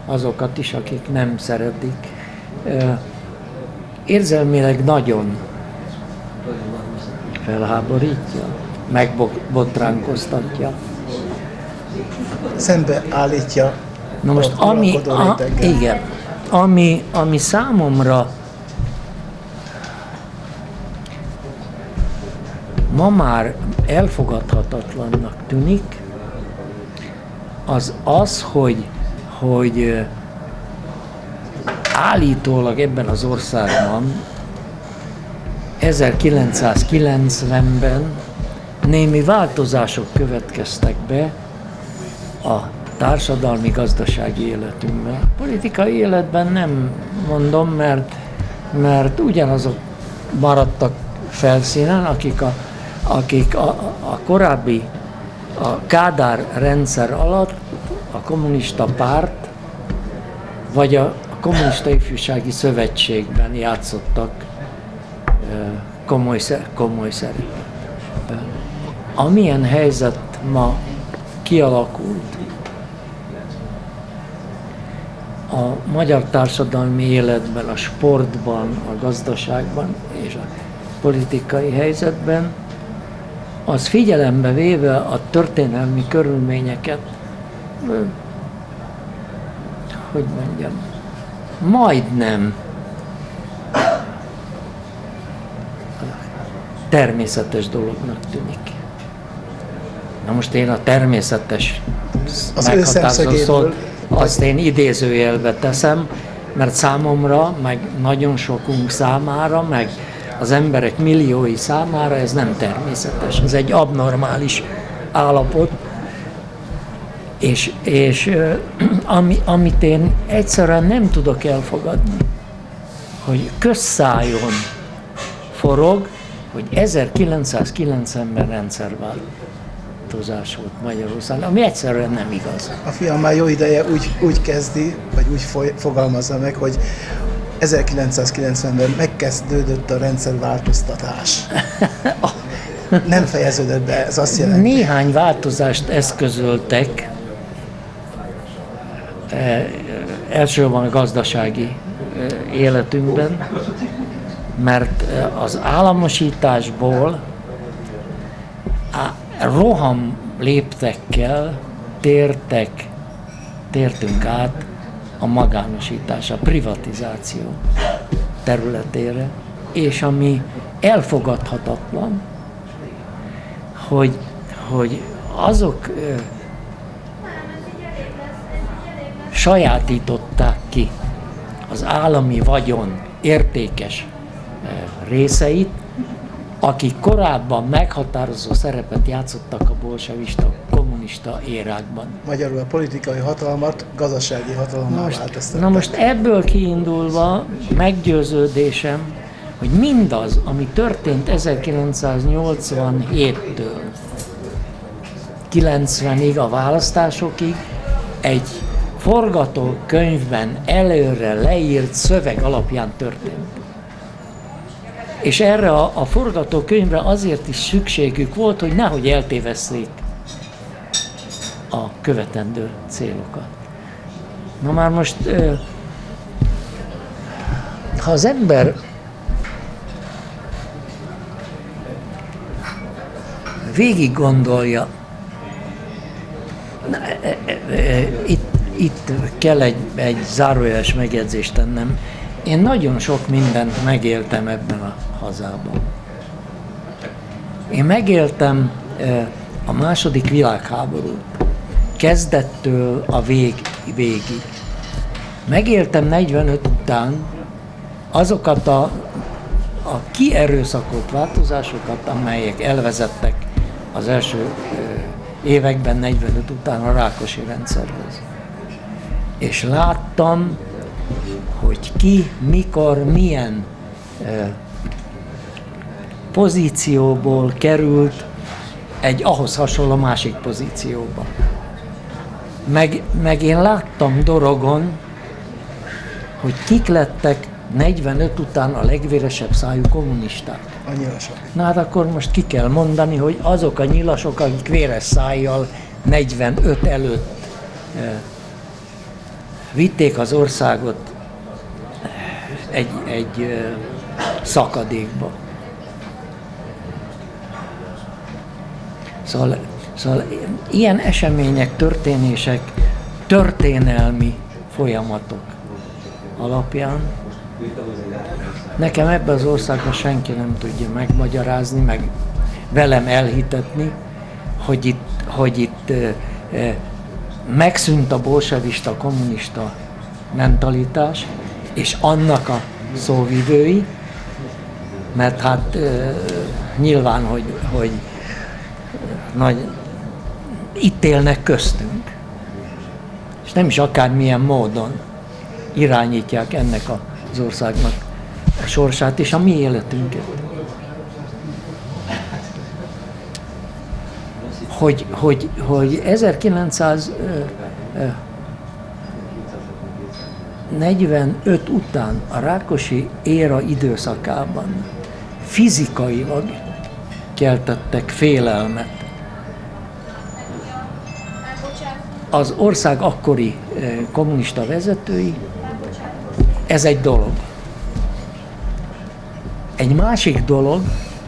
azokat is, akik nem szeretik. Érzelmileg nagyon felháborítja, megbotránkoztatja. Szembe állítja. Na most igen, ami számomra ma már elfogadhatatlannak tűnik, az, hogy állítólag ebben az országban 1990-ben némi változások következtek be a társadalmi-gazdasági életünkben. A politikai életben nem mondom, mert ugyanazok maradtak felszínen, akik a korábbi, a Kádár rendszer alatt a kommunista párt vagy a kommunista ifjúsági szövetségben játszottak komoly szerepet. Amilyen helyzet ma kialakult a magyar társadalmi életben, a sportban, a gazdaságban és a politikai helyzetben, az figyelembe véve a történelmi körülményeket, hogy mondjam, majdnem természetes dolognak tűnik. Na most én a természetes meghatározó szót, azt én idézőjelbe teszem, mert számomra, meg nagyon sokunk számára, meg az emberek milliói számára ez nem természetes, ez egy abnormális állapot, és amit én egyszerűen nem tudok elfogadni, hogy közszájon forog, hogy 1990-ben rendszerváltozás volt Magyarországon, ami egyszerűen nem igaz. A fiam már jó ideje úgy kezdi, vagy úgy fogalmazza meg, hogy 1990-ben megkezdődött a rendszerváltoztatás. Nem fejeződött be, ez azt jelenti. Néhány változást eszközöltek, elsősorban a gazdasági életünkben, mert az államosításból roham léptekkel tértünk át a magánosítás, a privatizáció területére, és ami elfogadhatatlan, hogy azok sajátították ki az állami vagyon értékes részeit, akik korábban meghatározó szerepet játszottak a bolsevista, kommunista érákban. Magyarul a politikai hatalmat gazdasági hatalommal változtatták. Na most ebből kiindulva meggyőződésem, hogy mindaz, ami történt 1987-től 90-ig a választásokig, egy forgatókönyvben előre leírt szöveg alapján történt. És erre a forgatókönyvre azért is szükségük volt, hogy nehogy eltévesszék a követendő célokat. Na már most, ha az ember végig gondolja, itt kell egy zárójeles megjegyzést tennem. Én nagyon sok mindent megéltem ebben a hazában. Én megéltem a második világháborút, kezdettől a végig. Megéltem 45 után azokat a kierőszakolt változásokat, amelyek elvezettek az első években, 45 után a Rákosi rendszerhez. És láttam, hogy ki, mikor, milyen pozícióból került egy ahhoz hasonló másik pozícióba. Meg én láttam Dorogon, hogy kik lettek 45 után a legvéresebb szájú kommunisták. A nyilasok. Na hát akkor most ki kell mondani, hogy azok a nyilasok, akik véres szájjal 45 előtt vitték az országot egy szakadékba. Szóval ilyen események, történések, történelmi folyamatok alapján nekem ebben az országban senki nem tudja megmagyarázni, meg velem elhitetni, hogy itt megszűnt a bolsevista, kommunista mentalitás, és annak a szóvivői, mert hát nyilván, hogy itt élnek köztünk, és nem is akármilyen módon irányítják ennek az országnak a sorsát és a mi életünket. Hogy 1945 után a Rákosi éra időszakában fizikailag keltettek félelmet az ország akkori kommunista vezetői, ez egy dolog. Egy másik dolog,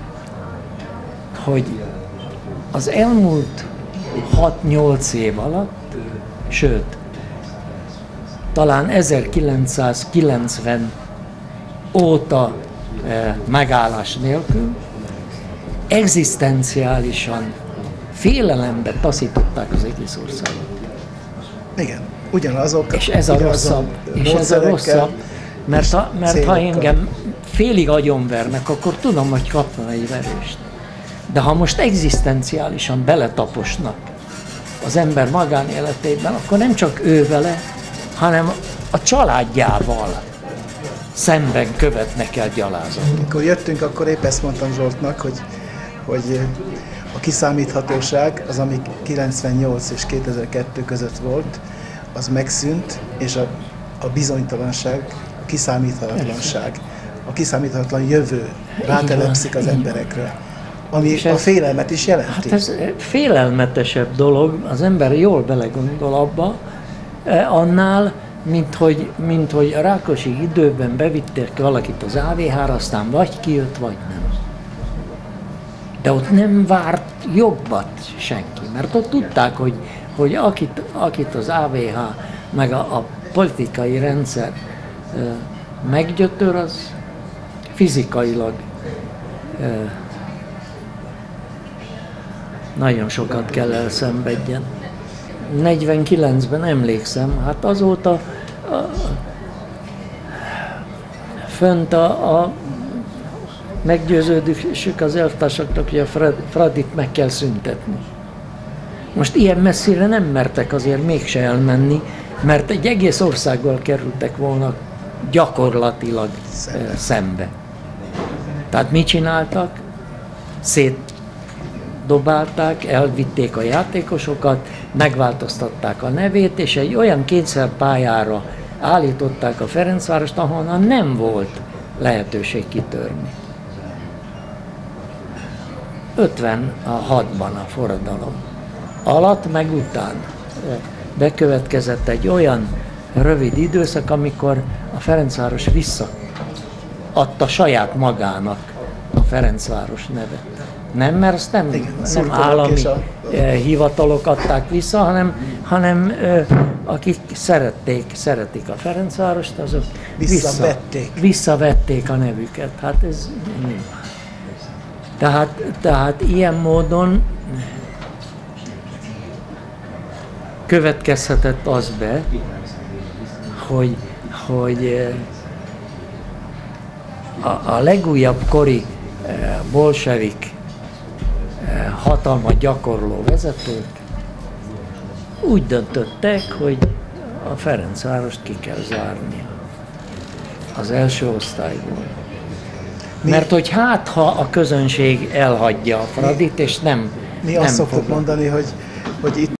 hogy az elmúlt 6-8 év alatt, sőt, talán 1990 óta megállás nélkül egzisztenciálisan félelembe taszították az egész országot. Igen, ugyanazok. És ez a rosszabb, mert ha engem félig agyonvernek, akkor tudom, hogy kapna egy verést. De ha most egzisztenciálisan beletaposnak az ember magánéletében, akkor nem csak ő vele, hanem a családjával szemben követnek el gyalázatot. Amikor jöttünk, akkor épp ezt mondtam Zsoltnak, hogy a kiszámíthatóság, az, ami 98 és 2002 között volt, az megszűnt, és a bizonytalanság, a kiszámíthatatlanság, a kiszámíthatatlan jövő rátelepszik az emberekre, ami a félelmet is jelenti. Hát ez félelmetesebb dolog, az ember jól belegondol abba, annál, mint hogy a Rákosi időben bevitték valakit az AVH-ra, aztán vagy kijött, vagy nem. De ott nem várt jobbat senki, mert ott tudták, hogy akit az AVH meg a politikai rendszer meggyötör, az fizikailag nagyon sokat kell elszenvedjen. 49-ben emlékszem, hát azóta fönt a meggyőződésük az elvtársaknak, hogy a Fradit meg kell szüntetni. Most ilyen messzire nem mertek azért mégse elmenni, mert egy egész országgal kerültek volna gyakorlatilag szembe. Tehát mit csináltak? Szétdobálták, elvitték a játékosokat, megváltoztatták a nevét, és egy olyan kényszerpályára állították a Ferencvárost, ahonnan nem volt lehetőség kitörni. 56-ban a forradalom alatt, meg után bekövetkezett egy olyan rövid időszak, amikor a Ferencváros visszaadta saját magának a Ferencváros nevet. Nem, mert azt nem állami hivatalok adták vissza, akik szeretik a Ferencvárost, azok visszavették a nevüket. Hát ez tehát ilyen módon következhetett az be, hogy a legújabb kori bolsevik hatalmat gyakorló vezetők úgy döntöttek, hogy a Ferencvárost ki kell zárni az első osztályból. Mert hogy ha a közönség elhagyja a Fradit, és nem azt szoktuk mondani, hogy itt